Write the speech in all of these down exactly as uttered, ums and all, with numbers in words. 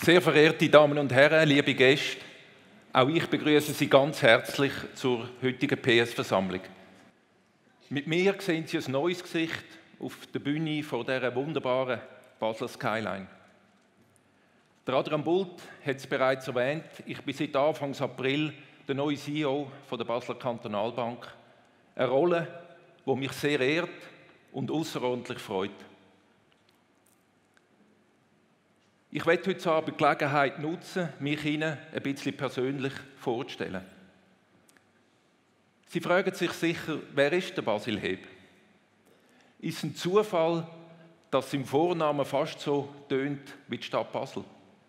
Sehr verehrte Damen und Herren, liebe Gäste, auch ich begrüße Sie ganz herzlich zur heutigen P S-Versammlung. Mit mir sehen Sie ein neues Gesicht auf der Bühne vor dieser wunderbaren Basler Skyline. Der Adrian Bult hat es bereits erwähnt, ich bin seit Anfang April der neue C E O von der Basler Kantonalbank. Eine Rolle, die mich sehr ehrt und außerordentlich freut. Ich werde heute Abend die Gelegenheit nutzen, mich Ihnen ein bisschen persönlich vorzustellen. Sie fragen sich sicher, wer ist der Basil Heb? Ist es ein Zufall, dass es im Vornamen fast so tönt wie die Stadt Basel?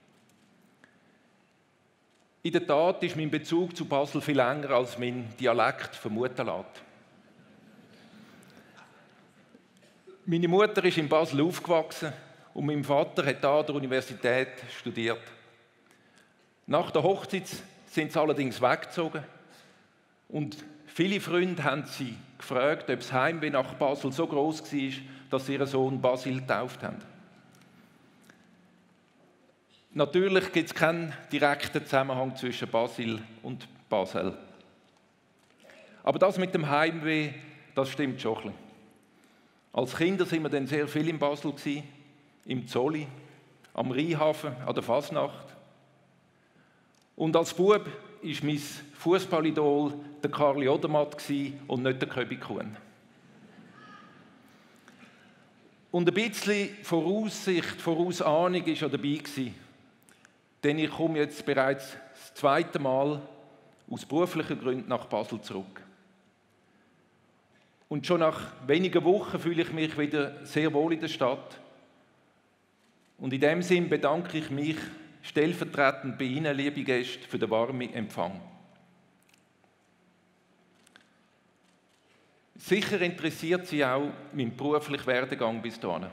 In der Tat ist mein Bezug zu Basel viel länger, als mein Dialekt vermuten lässt. Meine Mutter ist in Basel aufgewachsen und mein Vater hat hier an der Universität studiert. Nach der Hochzeit sind sie allerdings weggezogen und viele Freunde haben sie gefragt, ob das Heimweh nach Basel so groß war, dass sie ihren Sohn Basil getauft haben. Natürlich gibt es keinen direkten Zusammenhang zwischen Basil und Basel. Aber das mit dem Heimweh, das stimmt schon ein bisschen. Als Kinder waren wir dann sehr viel in Basel gewesen, im Zolli, am Rheinhafen, an der Fasnacht. Und als Bub war mein Fußballidol der Karli Odermatt und nicht der Köbi Kuhn. Und ein bisschen Voraussicht, Vorausahnung war schon dabei gewesen, denn ich komme jetzt bereits das zweite Mal aus beruflichen Gründen nach Basel zurück. Und schon nach wenigen Wochen fühle ich mich wieder sehr wohl in der Stadt. Und in dem Sinn bedanke ich mich stellvertretend bei Ihnen, liebe Gäste, für den warmen Empfang. Sicher interessiert Sie auch mein beruflicher Werdegang bis dahin.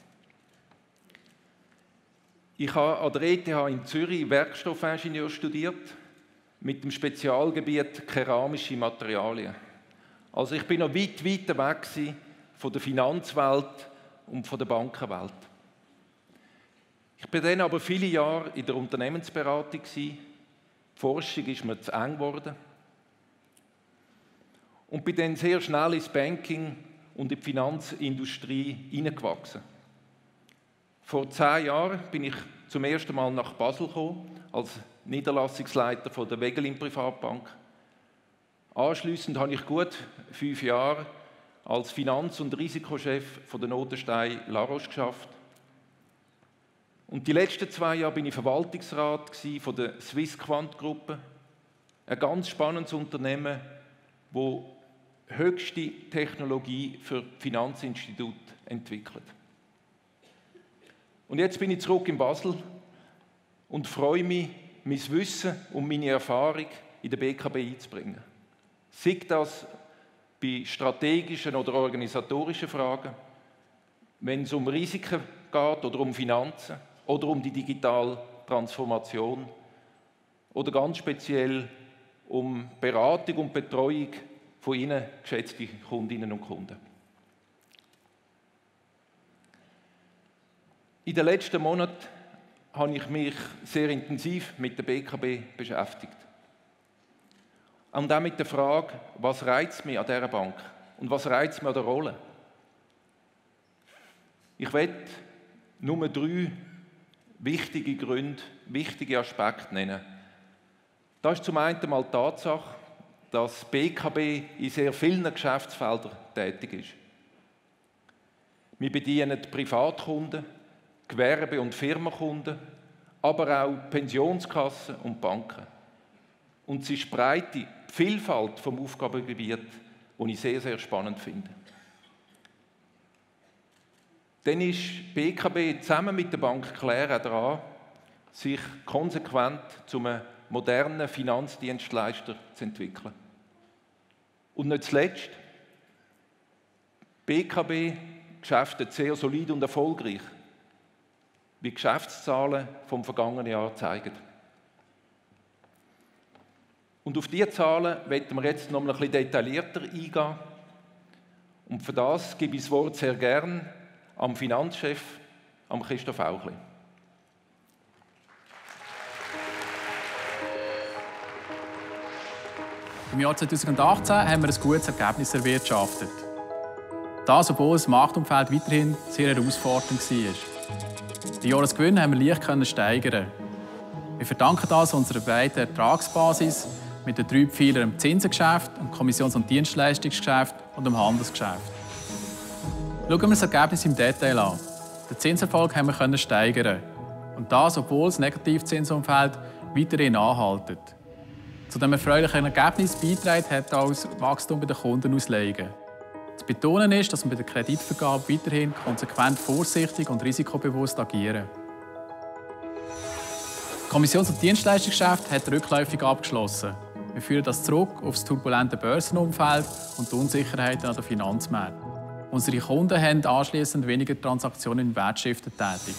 Ich habe an der E T H in Zürich Werkstoffingenieur studiert, mit dem Spezialgebiet keramische Materialien. Also ich bin noch weit, weit weg von der Finanzwelt und von der Bankenwelt. Ich war dann aber viele Jahre in der Unternehmensberatung. Die Forschung ist mir zu eng geworden. Und bin dann sehr schnell ins Banking und in die Finanzindustrie hineingewachsen. Vor zehn Jahren bin ich zum ersten Mal nach Basel gekommen, als Niederlassungsleiter von der Wegelin Privatbank. Anschliessend habe ich gut fünf Jahre als Finanz- und Risikochef von der Notenstein La Roche geschafft. Und die letzten zwei Jahre bin ich Verwaltungsrat von der Swissquant Gruppe, ein ganz spannendes Unternehmen, das höchste Technologie für Finanzinstitute entwickelt. Und jetzt bin ich zurück in Basel und freue mich, mein Wissen und meine Erfahrung in der B K B einzubringen. Sei das bei strategischen oder organisatorischen Fragen, wenn es um Risiken geht oder um Finanzen oder um die digitale Transformation oder ganz speziell um Beratung und Betreuung von Ihnen, geschätzte Kundinnen und Kunden. In den letzten Monaten habe ich mich sehr intensiv mit der B K B beschäftigt. Und auch mit der Frage, was reizt mich an dieser Bank und was reizt mich an der Rolle. Ich werde nur drei wichtige Gründe, wichtige Aspekte nennen. Das ist zum einen mal die Tatsache, dass die B K B in sehr vielen Geschäftsfeldern tätig ist. Wir bedienen Privatkunden, Gewerbe- und Firmenkunden, aber auch Pensionskassen und Banken. Und sie ist breit die Vielfalt vom Aufgabengebiet, das ich sehr, sehr spannend finde. Dann ist die B K B zusammen mit der Bank Claire daran, sich konsequent zu einem modernen Finanzdienstleister zu entwickeln. Und nicht zuletzt, B K B geschäftet sehr solid und erfolgreich, wie die Geschäftszahlen vom vergangenen Jahr zeigen. Und auf diese Zahlen wollen wir jetzt noch ein bisschen detaillierter eingehen. Und für das gebe ich das Wort sehr gern am Finanzchef, am Christoph Auchli. Im Jahr zweitausendachtzehn haben wir ein gutes Ergebnis erwirtschaftet. Das, obwohl das Marktumfeld weiterhin sehr herausfordernd war. Den Jahresgewinn haben wir leicht steigern. Wir verdanken das unserer breiten Ertragsbasis mit den drei Pfeilern im Zinsengeschäft, dem Kommissions- und Dienstleistungsgeschäft und dem Handelsgeschäft. Schauen wir das Ergebnis im Detail an. Den Zinserfolg haben wir steigern. Und das, obwohl das Negativzinsumfeld weiterhin anhaltet. Zu diesem erfreulichen Ergebnis beitragen hat auch das Wachstum bei den Kundenausleihen. Zu betonen ist, dass wir bei der Kreditvergabe weiterhin konsequent vorsichtig und risikobewusst agieren. Das Kommissions- und Dienstleistungsgeschäft hat rückläufig abgeschlossen. Wir führen das zurück auf das turbulente Börsenumfeld und die Unsicherheiten an den Finanzmärkten. Unsere Kunden haben anschliessend weniger Transaktionen in Wertschriften tätig.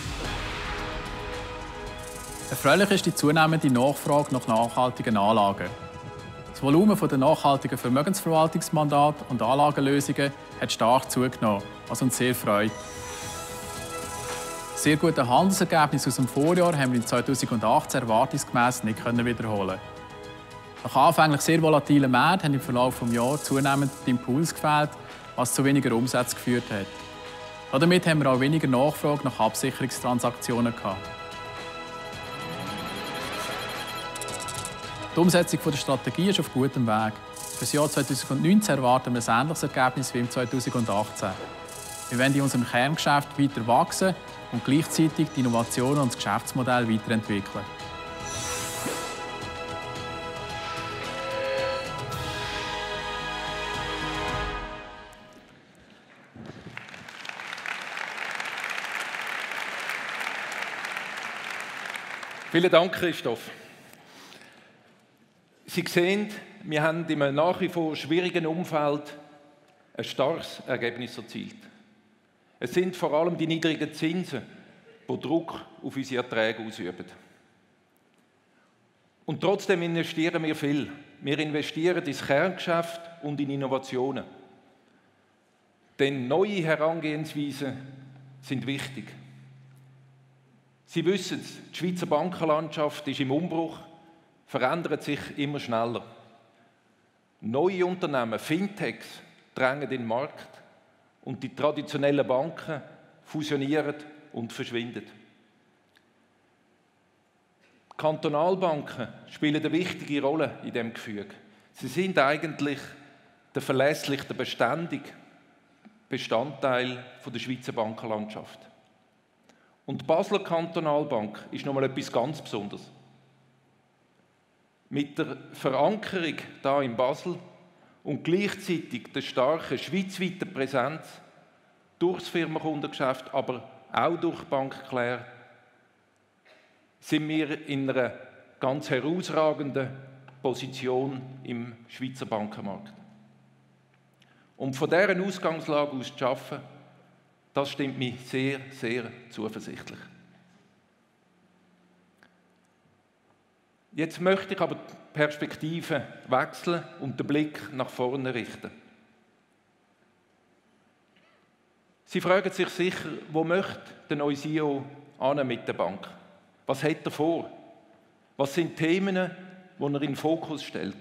Erfreulich ist die zunehmende Nachfrage nach nachhaltigen Anlagen. Das Volumen der nachhaltigen Vermögensverwaltungsmandate und Anlagenlösungen hat stark zugenommen, was uns sehr freut. Sehr gute Handelsergebnisse aus dem Vorjahr haben wir in zweitausendachtzehn erwartungsgemäss nicht wiederholen. Nach anfänglich sehr volatilen Märkten haben im Verlauf des Jahres zunehmend der Impuls gefehlt, was zu weniger Umsätzen geführt hat. Damit haben wir auch weniger Nachfrage nach Absicherungstransaktionen gehabt. Die Umsetzung der Strategie ist auf gutem Weg. Für das Jahr zweitausendneunzehn erwarten wir ein ähnliches Ergebnis wie im zweitausendachtzehn. Wir wollen in unserem Kerngeschäft weiter wachsen und gleichzeitig die Innovationen und das Geschäftsmodell weiterentwickeln. Vielen Dank, Christoph. Sie sehen, wir haben in einem nach wie vor schwierigen Umfeld ein starkes Ergebnis erzielt. Es sind vor allem die niedrigen Zinsen, die Druck auf unsere Erträge ausüben. Und trotzdem investieren wir viel. Wir investieren ins Kerngeschäft und in Innovationen. Denn neue Herangehensweisen sind wichtig. Sie wissen es, die Schweizer Bankenlandschaft ist im Umbruch, verändert sich immer schneller. Neue Unternehmen, Fintechs, drängen in den Markt und die traditionellen Banken fusionieren und verschwinden. Die Kantonalbanken spielen eine wichtige Rolle in diesem Gefüge. Sie sind eigentlich der verlässliche, der beständige Bestandteil der Schweizer Bankenlandschaft. Und die Basler Kantonalbank ist nochmal etwas ganz Besonderes. Mit der Verankerung hier in Basel und gleichzeitig der starken schweizweiten Präsenz durch das Firmenkundengeschäft, aber auch durch die Bank Claire, sind wir in einer ganz herausragenden Position im Schweizer Bankenmarkt. Und von dieser Ausgangslage aus zu arbeiten, das stimmt mich sehr, sehr zuversichtlich. Jetzt möchte ich aber die Perspektive wechseln und den Blick nach vorne richten. Sie fragen sich sicher, wo möchte der neue C E O hin mit der Bank? Was hat er vor? Was sind Themen, die er in den Fokus stellt?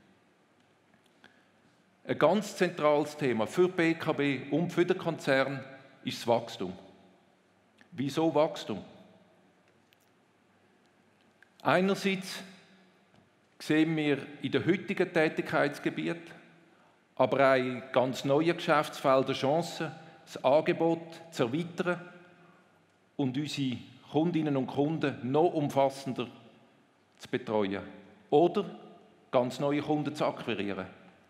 Ein ganz zentrales Thema für die B K B und für den Konzern ist das Wachstum. Wieso Wachstum? Einerseits sehen wir in den heutigen Tätigkeitsgebieten, aber auch in ganz neuen Geschäftsfeldern Chancen, das Angebot zu erweitern und unsere Kundinnen und Kunden noch umfassender zu betreuen oder ganz neue Kunden zu akquirieren.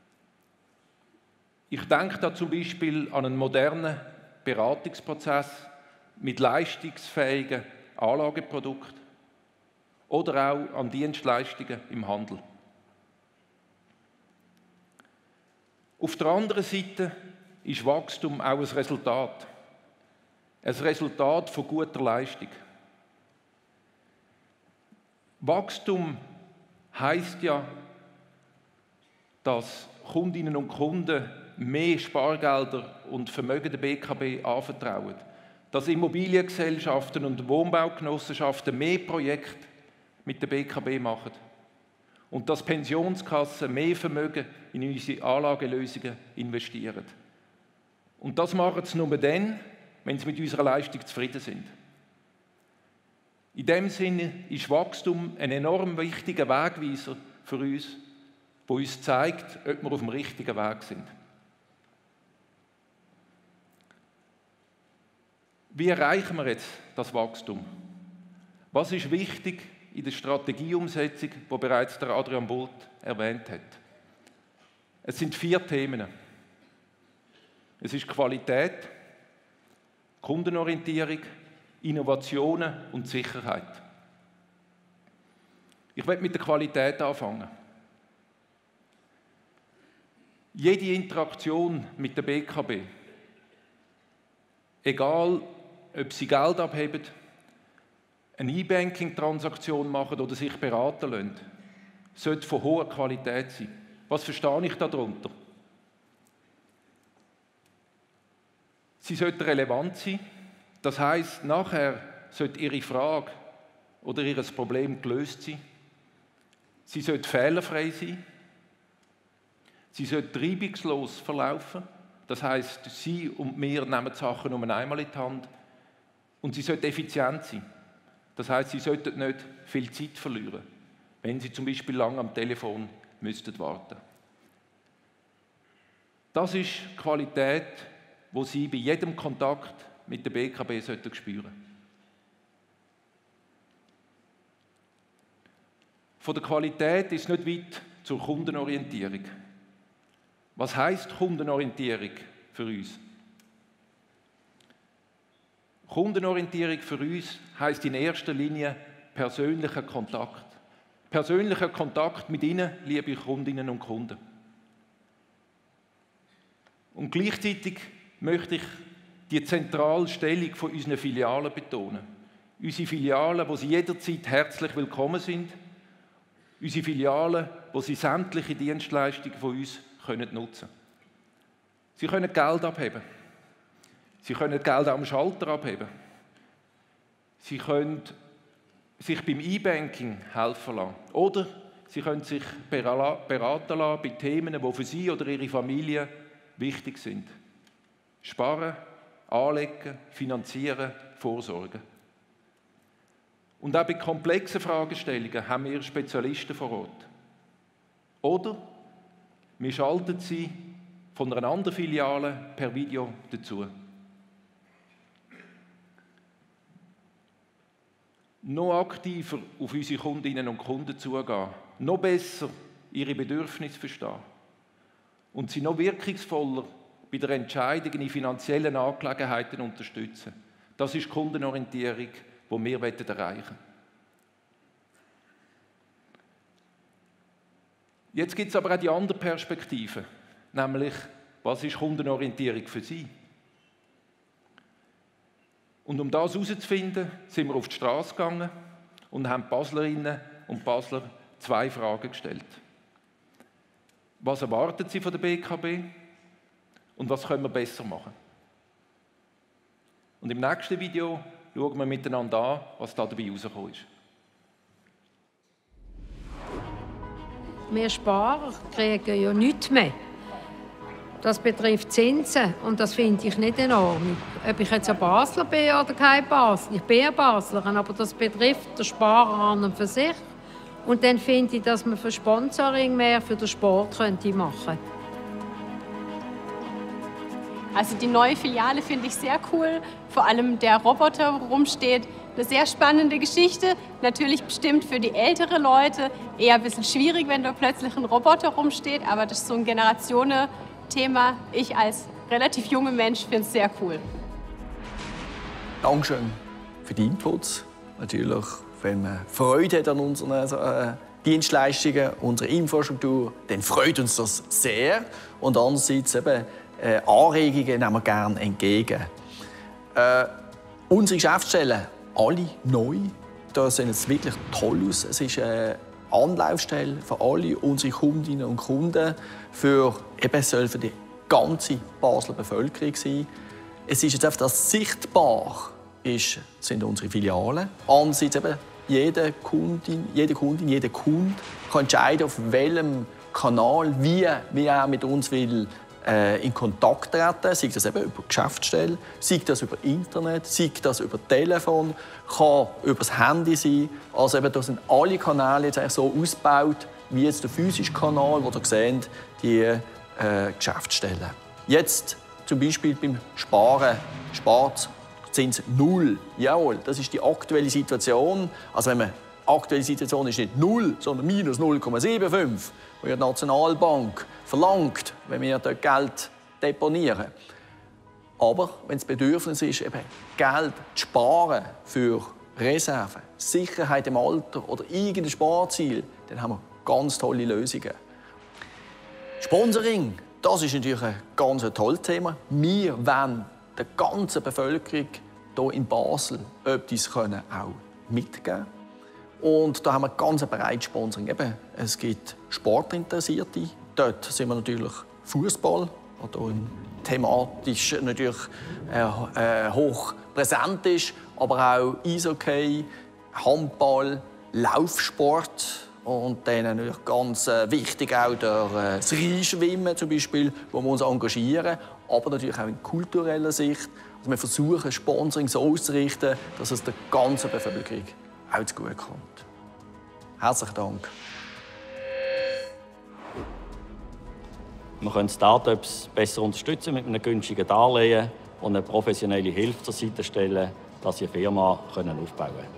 Ich denke da zum Beispiel an einen modernen Beratungsprozess mit leistungsfähigen Anlageprodukten oder auch an Dienstleistungen im Handel. Auf der anderen Seite ist Wachstum auch ein Resultat. Ein Resultat von guter Leistung. Wachstum heisst ja, dass Kundinnen und Kunden mehr Spargelder und Vermögen der B K B anvertrauen. Dass Immobiliengesellschaften und Wohnbaugenossenschaften mehr Projekte mit der B K B machen. und dass Pensionskassen mehr Vermögen in unsere Anlagelösungen investieren. Und das machen sie nur dann, wenn sie mit unserer Leistung zufrieden sind. In diesem Sinne ist Wachstum ein enorm wichtiger Wegweiser für uns, der uns zeigt, ob wir auf dem richtigen Weg sind. Wie erreichen wir jetzt das Wachstum? Was ist wichtig in der Strategieumsetzung, die bereits der Adrian Bult erwähnt hat? Es sind vier Themen. Es ist Qualität, Kundenorientierung, Innovationen und Sicherheit. Ich werde mit der Qualität anfangen. Jede Interaktion mit der B K B, egal ob Sie Geld abheben, eine E-Banking-Transaktion machen oder sich beraten lassen, sollte von hoher Qualität sein. Was verstehe ich darunter? Sie sollte relevant sein. Das heisst, nachher sollte Ihre Frage oder Ihr Problem gelöst sein. Sie sollte fehlerfrei sein. Sie sollte reibungslos verlaufen. Das heisst, Sie und wir nehmen die Sachen nur einmal in die Hand. Und sie sollte effizient sein. Das heisst, Sie sollten nicht viel Zeit verlieren, wenn Sie zum Beispiel lange am Telefon müssten warten. Das ist Qualität, die Sie bei jedem Kontakt mit der B K B sollten spüren. Von der Qualität ist nicht weit zur Kundenorientierung. Was heisst Kundenorientierung für uns? Kundenorientierung für uns heisst in erster Linie persönlicher Kontakt. Persönlicher Kontakt mit Ihnen, liebe Kundinnen und Kunden. Und gleichzeitig möchte ich die zentrale Stellung von unseren Filialen betonen. Unsere Filialen, wo Sie jederzeit herzlich willkommen sind. Unsere Filialen, wo Sie sämtliche Dienstleistungen von uns können nutzen können. Sie können Geld abheben. Sie können Geld am Schalter abheben. Sie können sich beim E-Banking helfen lassen. Oder Sie können sich beraten lassen bei Themen, die für Sie oder Ihre Familie wichtig sind. Sparen, anlegen, finanzieren, vorsorgen. Und auch bei komplexen Fragestellungen haben wir Spezialisten vor Ort. Oder wir schalten Sie von einer anderen Filiale per Video dazu. Noch aktiver auf unsere Kundinnen und Kunden zugehen, noch besser ihre Bedürfnisse verstehen und sie noch wirkungsvoller bei der Entscheidung in finanziellen Angelegenheiten unterstützen. Das ist die Kundenorientierung, die wir erreichen wollen. Jetzt gibt es aber auch die andere Perspektive, nämlich, was ist Kundenorientierung für Sie? Und um das herauszufinden, sind wir auf die Straße gegangen und haben Baslerinnen und Basler zwei Fragen gestellt. Was erwarten Sie von der B K B und was können wir besser machen? Und im nächsten Video schauen wir miteinander an, was da dabei herausgekommen ist. Wir Sparer kriegen ja nichts mehr. Das betrifft Zinsen und das finde ich nicht in Ordnung. Ob ich jetzt ein Basler bin oder kein Basler. Ich bin eine Baslerin, aber das betrifft den Sparer an und für sich. Und dann finde ich, dass man für Sponsoring mehr für den Sport könnte machen könnte. Also die neue Filiale finde ich sehr cool. Vor allem der Roboter, wo rumsteht. Eine sehr spannende Geschichte. Natürlich bestimmt für die älteren Leute eher ein bisschen schwierig, wenn da plötzlich ein Roboter rumsteht. Aber das ist so ein Generationen-Thema. Ich als relativ junger Mensch finde es sehr cool. Dankeschön für die Inputs. Natürlich, wenn man Freude hat an unseren äh, Dienstleistungen, unserer Infrastruktur, dann freut uns das sehr. Und andererseits eben, äh, Anregungen nehmen wir gerne entgegen. Äh, unsere Geschäftsstellen, alle neu, da sehen es wirklich toll aus. Es ist eine Anlaufstelle für alle unsere Kundinnen und Kunden, für, eben soll für die ganze Basler Bevölkerung sein. Es ist jetzt einfach, dass sichtbar ist, sind unsere Filialen. Andererseits eben jede Kundin, jede Kundin, jeder Kunde kann entscheiden, auf welchem Kanal, wie, wie er mit uns will, äh, in Kontakt treten. Sei das eben über Geschäftsstelle, sei das über Internet, sei das über Telefon, kann über das Handy sein. Also eben, da sind alle Kanäle jetzt so ausgebaut, wie jetzt der physische Kanal, wo ihr seht, die äh, Geschäftsstellen. Jetzt zum Beispiel beim Sparen, Sparzins null. Jawohl, das ist die aktuelle Situation. Also wenn man aktuelle Situation ist nicht null, sondern minus null Komma fünfundsiebzig, wo die Nationalbank verlangt, wenn wir dort Geld deponieren. Aber wenn das Bedürfnis ist, eben Geld zu sparen für Reserven, Sicherheit im Alter oder irgendein Sparziel, dann haben wir ganz tolle Lösungen. Sponsoring, das ist natürlich ein ganz tolles Thema. Wir wollen der ganzen Bevölkerung hier in Basel etwas können auch mitgeben. Und da haben wir ganz ein breites Sponsoring. Eben, es gibt Sportinteressierte. Dort sind wir natürlich Fußball, der thematisch natürlich äh, äh, hoch präsent ist, aber auch Eishockey, Handball, Laufsport. Und dann natürlich ganz äh, wichtig auch der, äh, das Rheinschwimmen zum Beispiel, wo wir uns engagieren, aber natürlich auch in kultureller Sicht. Also wir versuchen, Sponsoring so auszurichten, dass es der ganzen Bevölkerung auch zugute kommt. Herzlichen Dank. Wir können Start-ups besser unterstützen mit einem günstigen Darlehen und eine professionelle Hilfe zur Seite stellen, dass sie eine Firma aufbauen können.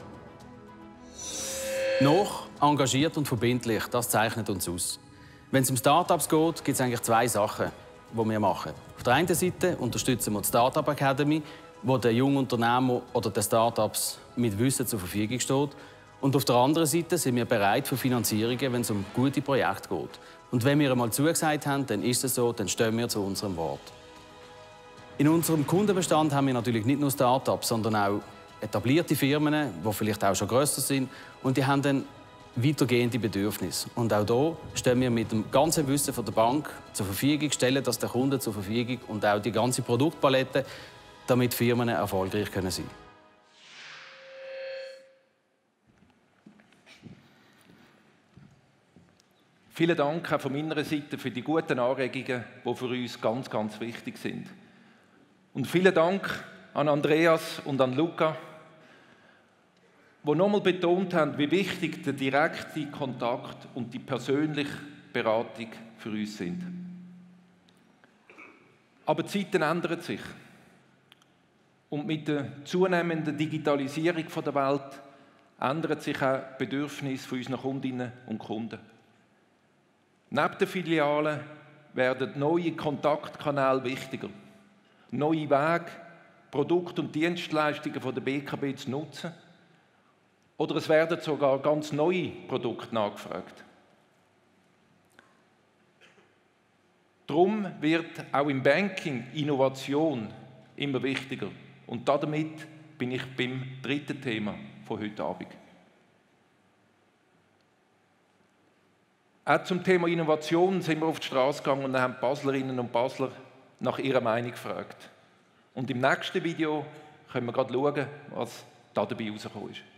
Noch, engagiert und verbindlich, das zeichnet uns aus. Wenn es um Start-ups geht, gibt es eigentlich zwei Sachen, die wir machen. Auf der einen Seite unterstützen wir die Start-up Academy, wo den jungen Unternehmern oder den Start-ups mit Wissen zur Verfügung steht. Und auf der anderen Seite sind wir bereit für Finanzierungen, wenn es um gute Projekte geht. Und wenn wir einmal zugesagt haben, dann ist es so, dann stehen wir zu unserem Wort. In unserem Kundenbestand haben wir natürlich nicht nur Start-ups, sondern auch etablierte Firmen, die vielleicht auch schon grösser sind. Und die haben dann weitergehende Bedürfnisse. Und auch hier stehen wir mit dem ganzen Wissen von der Bank zur Verfügung, stellen das den Kunden zur Verfügung und auch die ganze Produktpalette, damit Firmen erfolgreich sein können. Vielen Dank auch von meiner Seite für die guten Anregungen, die für uns ganz, ganz wichtig sind. Und vielen Dank an Andreas und an Luca, die nochmal betont haben, wie wichtig der direkte Kontakt und die persönliche Beratung für uns sind. Aber die Zeiten ändern sich. Und mit der zunehmenden Digitalisierung der Welt ändern sich auch die Bedürfnisse unserer Kundinnen und Kunden. Neben den Filialen werden neue Kontaktkanäle wichtiger. Neue Wege, Produkte und Dienstleistungen von der B K B zu nutzen. Oder es werden sogar ganz neue Produkte nachgefragt. Darum wird auch im Banking Innovation immer wichtiger. Und damit bin ich beim dritten Thema von heute Abend. Auch zum Thema Innovation sind wir auf die Straße gegangen und haben Baslerinnen und Basler nach ihrer Meinung gefragt. Und im nächsten Video können wir gerade schauen, was da dabei rausgekommen ist.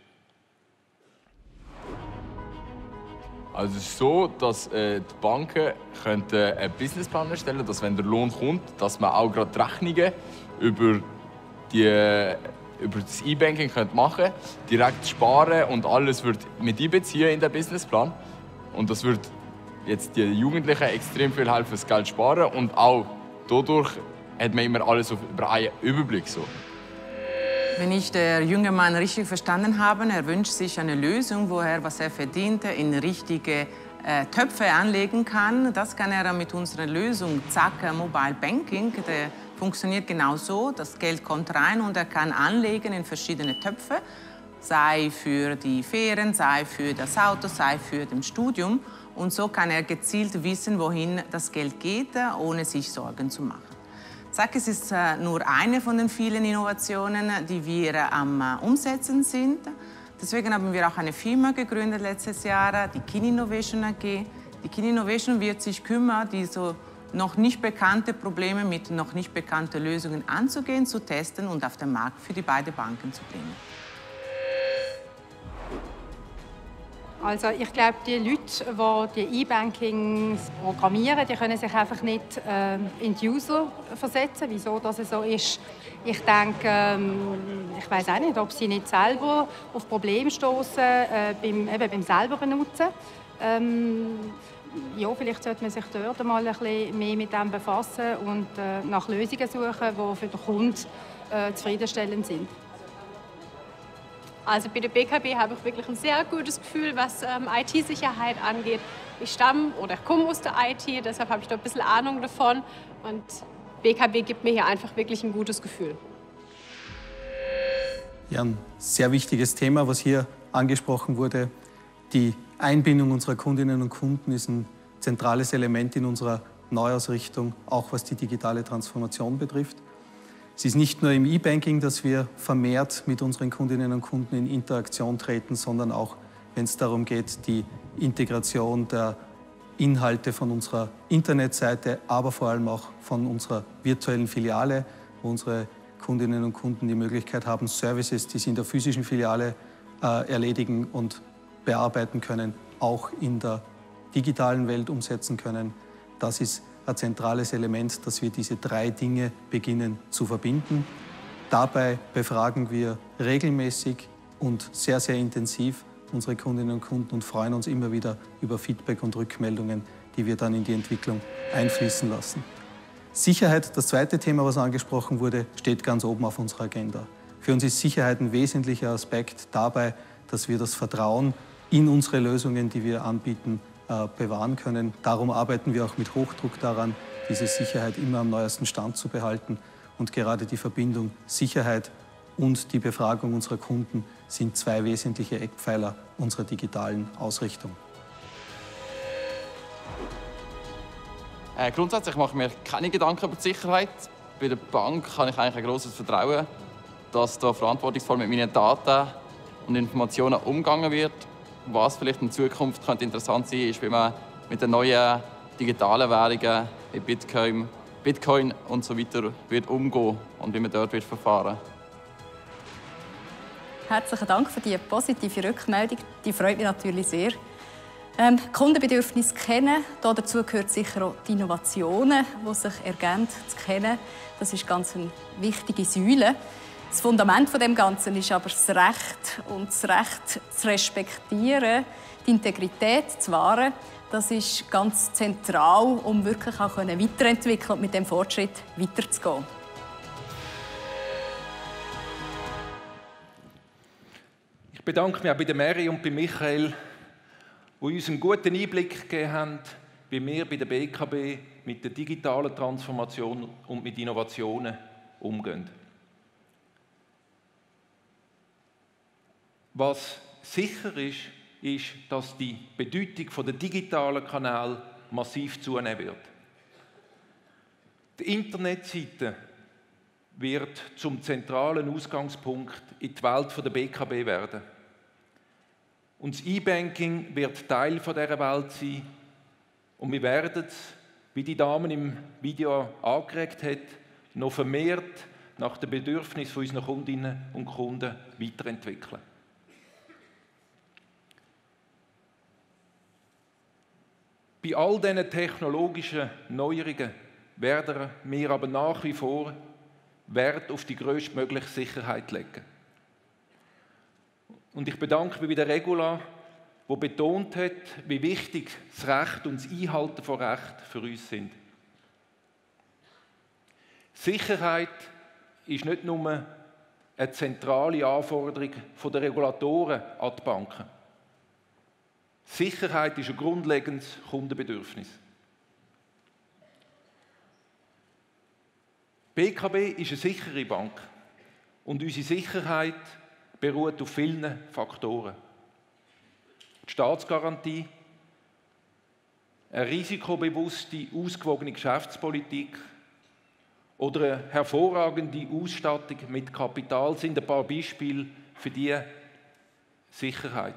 Also es ist so, dass äh, die Banken könnten einen Businessplan erstellen, dass wenn der Lohn kommt, dass man auch gerade die Rechnungen über, die, äh, über das E-Banking machen könnte, direkt sparen und alles wird mit einbeziehen in den Businessplan. Und das wird jetzt die Jugendlichen extrem viel helfen, das Geld zu sparen und auch dadurch hat man immer alles auf, über einen Überblick. So. Wenn ich den jungen Mann richtig verstanden habe, er wünscht sich eine Lösung, wo er, was er verdient, in richtige äh, Töpfe anlegen kann. Das kann er mit unserer Lösung Zack Mobile Banking. Der funktioniert genau so. Das Geld kommt rein und er kann anlegen in verschiedene Töpfe, sei für die Ferien, sei für das Auto, sei für das Studium. Und so kann er gezielt wissen, wohin das Geld geht, ohne sich Sorgen zu machen. Zack, es ist äh, nur eine von den vielen Innovationen, die wir am äh, Umsetzen sind. Deswegen haben wir auch eine Firma gegründet letztes Jahr, die Kin Innovation A G. Die Kin Innovation wird sich kümmern, diese noch nicht bekannte Probleme mit noch nicht bekannten Lösungen anzugehen, zu testen und auf den Markt für die beiden Banken zu bringen. Also ich glaube, die Leute, die die E-Bankings programmieren, die können sich einfach nicht äh, in die User versetzen, wieso das so ist. Ich denke, ähm, ich weiß auch nicht, ob sie nicht selber auf Probleme stoßen äh, beim, eben beim selber benutzen. Ähm, ja, vielleicht sollte man sich dort mal ein bisschen mehr mit dem befassen und äh, nach Lösungen suchen, die für den Kunden äh, zufriedenstellend sind. Also bei der B K B habe ich wirklich ein sehr gutes Gefühl, was ähm, I T-Sicherheit angeht. Ich stamme oder komme aus der I T, deshalb habe ich da ein bisschen Ahnung davon. Und B K B gibt mir hier einfach wirklich ein gutes Gefühl. Ja, ein sehr wichtiges Thema, was hier angesprochen wurde. Die Einbindung unserer Kundinnen und Kunden ist ein zentrales Element in unserer Neuausrichtung, auch was die digitale Transformation betrifft. Es ist nicht nur im E-Banking, dass wir vermehrt mit unseren Kundinnen und Kunden in Interaktion treten, sondern auch, wenn es darum geht, die Integration der Inhalte von unserer Internetseite, aber vor allem auch von unserer virtuellen Filiale, wo unsere Kundinnen und Kunden die Möglichkeit haben, Services, die sie in der physischen Filiale äh, erledigen und bearbeiten können, auch in der digitalen Welt umsetzen können. Das ist ein zentrales Element, dass wir diese drei Dinge beginnen zu verbinden. Dabei befragen wir regelmäßig und sehr, sehr intensiv unsere Kundinnen und Kunden und freuen uns immer wieder über Feedback und Rückmeldungen, die wir dann in die Entwicklung einfließen lassen. Sicherheit, das zweite Thema, was angesprochen wurde, steht ganz oben auf unserer Agenda. Für uns ist Sicherheit ein wesentlicher Aspekt dabei, dass wir das Vertrauen in unsere Lösungen, die wir anbieten, bewahren können. Darum arbeiten wir auch mit Hochdruck daran, diese Sicherheit immer am neuesten Stand zu behalten. Und gerade die Verbindung Sicherheit und die Befragung unserer Kunden sind zwei wesentliche Eckpfeiler unserer digitalen Ausrichtung. Äh, grundsätzlich mache ich mir keine Gedanken über die Sicherheit. Bei der Bank habe ich eigentlich ein grosses Vertrauen, dass da verantwortungsvoll mit meinen Daten und Informationen umgegangen wird. Was vielleicht in Zukunft könnte interessant sein, ist, wie man mit den neuen digitalen Währungen wie Bitcoin, Bitcoin und so weiter wird umgehen und wie man dort wird verfahren. Herzlichen Dank für die positive Rückmeldung. Die freut mich natürlich sehr. Ähm, Kundenbedürfnisse kennen, dazu gehört sicher auch die Innovationen, die sich ergeben, zu kennen. Das ist ganz eine wichtige Säule. Das Fundament von dem Ganzen ist aber das Recht und das Recht zu respektieren, die Integrität zu wahren. Das ist ganz zentral, um wirklich auch weiterentwickeln und mit dem Fortschritt weiterzugehen. Ich bedanke mich auch bei der Mary und bei Michael, die uns einen guten Einblick gegeben haben, wie wir bei der B K B mit der digitalen Transformation und mit Innovationen umgehen. Was sicher ist, ist, dass die Bedeutung der digitalen Kanäle massiv zunehmen wird. Die Internetseite wird zum zentralen Ausgangspunkt in die Welt der B K B werden. Und das E-Banking wird Teil dieser Welt sein. Und wir werden es, wie die Dame im Video angeregt hat, noch vermehrt nach den Bedürfnissen unserer Kundinnen und Kunden weiterentwickeln. Bei all diesen technologischen Neuerungen werden wir aber nach wie vor Wert auf die grösstmögliche Sicherheit legen. Und ich bedanke mich bei der Regula, die betont hat, wie wichtig das Recht und das Einhalten von Recht für uns sind. Sicherheit ist nicht nur eine zentrale Anforderung der Regulatoren an die Banken. Sicherheit ist ein grundlegendes Kundenbedürfnis. B K B ist eine sichere Bank und unsere Sicherheit beruht auf vielen Faktoren. Die Staatsgarantie, eine risikobewusste, ausgewogene Geschäftspolitik oder eine hervorragende Ausstattung mit Kapital sind ein paar Beispiele für diese Sicherheit.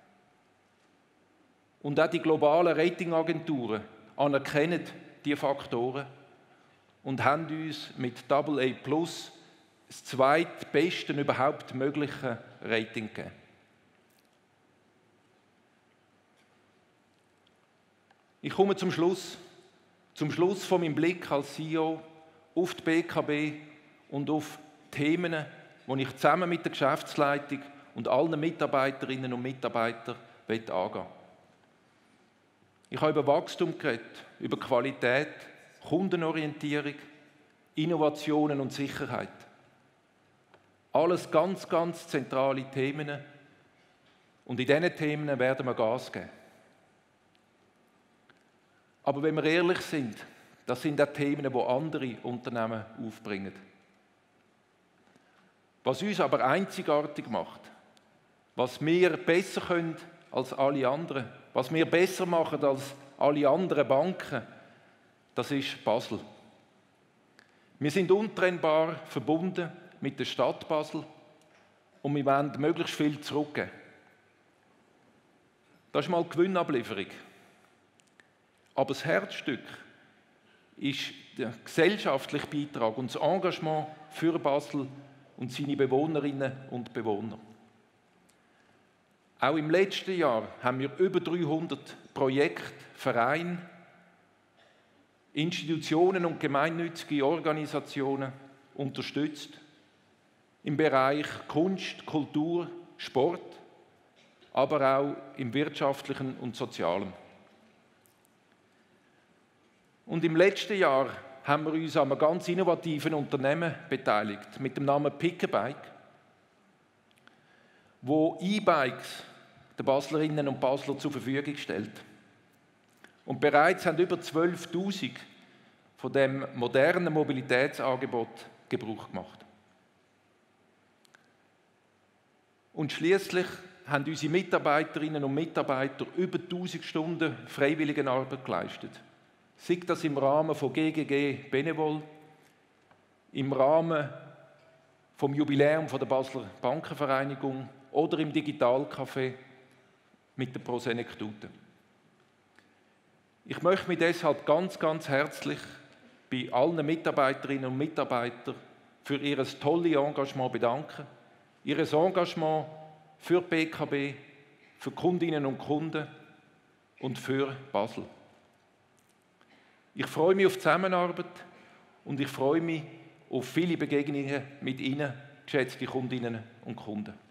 Und auch die globalen Ratingagenturen anerkennen diese Faktoren und haben uns mit Double A Plus das zweitbeste überhaupt mögliche Rating gegeben. Ich komme zum Schluss. Zum Schluss von meinem Blick als C E O auf die B K B und auf Themen, die ich zusammen mit der Geschäftsleitung und allen Mitarbeiterinnen und Mitarbeitern angehen will. Ich habe über Wachstum geredet, über Qualität, Kundenorientierung, Innovationen und Sicherheit. Alles ganz, ganz zentrale Themen. Und in diesen Themen werden wir Gas geben. Aber wenn wir ehrlich sind, das sind auch Themen, die andere Unternehmen aufbringen. Was uns aber einzigartig macht, was wir besser können als alle anderen, was wir besser machen als alle anderen Banken, das ist Basel. Wir sind untrennbar verbunden mit der Stadt Basel und wir wollen möglichst viel zurückgeben. Das ist mal die Gewinnablieferung. Aber das Herzstück ist der gesellschaftliche Beitrag und das Engagement für Basel und seine Bewohnerinnen und Bewohner. Auch im letzten Jahr haben wir über dreihundert Projekte, Vereine, Institutionen und gemeinnützige Organisationen unterstützt im Bereich Kunst, Kultur, Sport, aber auch im wirtschaftlichen und sozialen. Und im letzten Jahr haben wir uns an einem ganz innovativen Unternehmen beteiligt mit dem Namen Pick a Bike, wo E-Bikes den Baslerinnen und Basler zur Verfügung stellt. Und bereits haben über zwölftausend von dem modernen Mobilitätsangebot Gebrauch gemacht. Und schließlich haben unsere Mitarbeiterinnen und Mitarbeiter über tausend Stunden Freiwilligenarbeit geleistet. Sei das im Rahmen von G G G Benevol, im Rahmen vom Jubiläum von der Basler Bankenvereinigung oder im Digitalcafé mit der Prosenektute. Ich möchte mich deshalb ganz, ganz herzlich bei allen Mitarbeiterinnen und Mitarbeitern für ihr tolles Engagement bedanken. Ihr Engagement für die B K B, für Kundinnen und Kunden und für Basel. Ich freue mich auf die Zusammenarbeit und ich freue mich auf viele Begegnungen mit Ihnen, geschätzte Kundinnen und Kunden.